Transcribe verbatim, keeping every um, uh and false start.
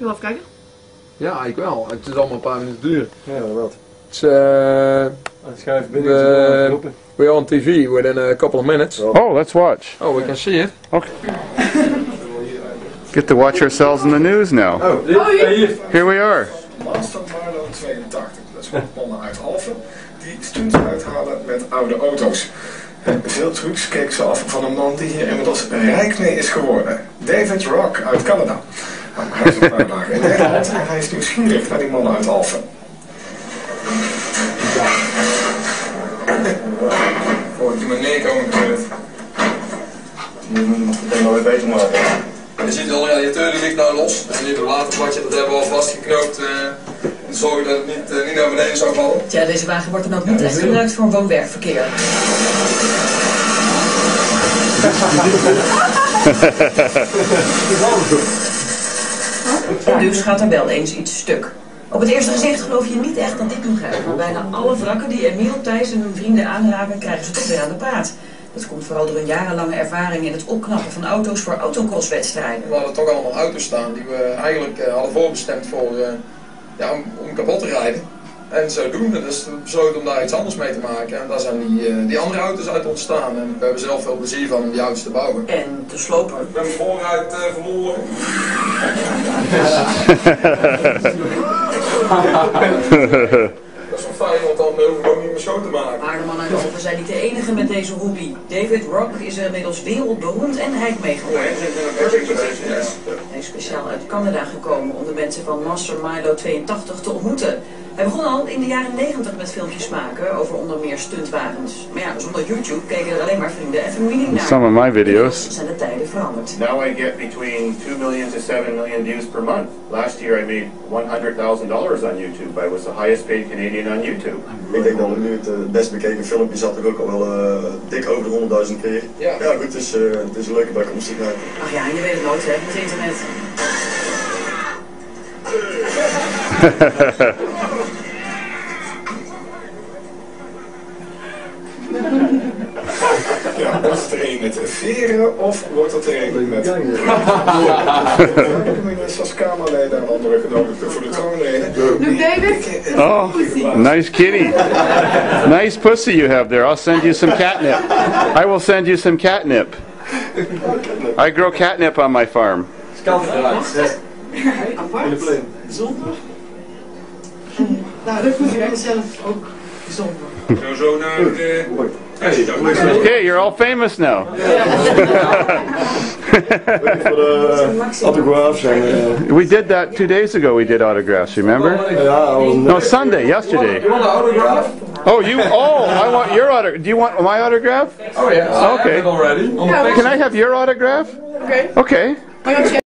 je wel even kijken? Ja, eigenlijk wel. Het is allemaal een paar minuten duur. Ja, wat? It's, uh, the, we're on T V within a couple of minutes. Oh, let's watch. Oh, we can see it. Okay. Get to watch ourselves in the news now. Oh, dit, oh hier. Here we are. Master Milo tweeëntachtig, dat is een mannen uit Alphen, die stunts uithalen met oude auto's. En veel trucs keken ze af van een man die hier inmiddels rijk mee is geworden. David Rock uit Canada. Nou, hij is een paar dagen in Nederland en hij is nieuwsgierig naar die mannen uit Alphen. Voor die meneer komen natuurlijk. Je moet meteen wel weer beter maken. Je ziet al, ja, je radiateur die ligt nou los. Dat is niet een waterplatje, dat hebben we al vastgeknoopt. Uh, zorgen dat het niet, uh, niet naar beneden zou vallen. Tja, deze wagen wordt dan ook niet echt gebruikt voor woon-werkverkeer. Dus gaat er wel eens iets stuk. Op het eerste gezicht geloof je niet echt dat dit nog gaat, maar bijna alle wrakken die Emiel, Thijs en hun vrienden aanraken, krijgen ze toch weer aan de praat. Dat komt vooral door een jarenlange ervaring in het opknappen van auto's voor autocrosswedstrijden. We hadden toch allemaal auto's staan die we eigenlijk uh, hadden voorbestemd voor, uh, ja, om, om kapot te rijden. En zodoende, dus besloten om daar iets anders mee te maken. En daar zijn die, uh, die andere auto's uit ontstaan. En we hebben zelf veel plezier van om die auto's te bouwen. En te slopen. Ik ben mijn voorruit uh, verloren. Dat is wel fijn, want dan hoef ik ook niet meer schoon te maken. Maar de mannen uit Alphen zijn niet de enige met deze hobby. David Rock is inmiddels wereldberoemd en rijk mee geworden. Hij is speciaal uit Canada gekomen om de mensen van Master Milo tweeëntachtig te ontmoeten. Hij begon al in de jaren negentig met filmpjes maken over onder meer stuntwagens. Maar ja, zonder YouTube keken er alleen maar vrienden en familie naar. Some of my videos. Zijn de tijden veranderd. Now I get between two million to seven million views per month. Last year I made one hundred thousand dollars on YouTube. I was the highest paid Canadian on YouTube. Ik denk dat nu het uh, best bekeken filmpje zat er ook al wel uh, dik over de honderdduizend keer. Ja. Ja goed, het is, uh, het is een leuke bijkomstig. Ach ja, je weet het nooit hè, met internet. Ja, wordt het er een met veren of wordt het er een met... Zoals Kamerleden en andere genodigden voor de troonleden. Luke David? Oh, nice kitty. Nice pussy you have there. I'll send you some catnip. I will send you some catnip. I grow catnip on my farm. Apart? Zonder? Nou, dat moet je zelf ook zonder. Zo zo naar de... Okay, you're all famous now. Voor de autographs en... Uh, We did that two days ago. We did autographs. Remember? ja, No, Sunday, yesterday. You want an autograph? Oh, you. Oh, I want your autograph. Do you want my autograph? Oh yeah, Okay. already. Can I have your autograph? Oké. Okay. Maar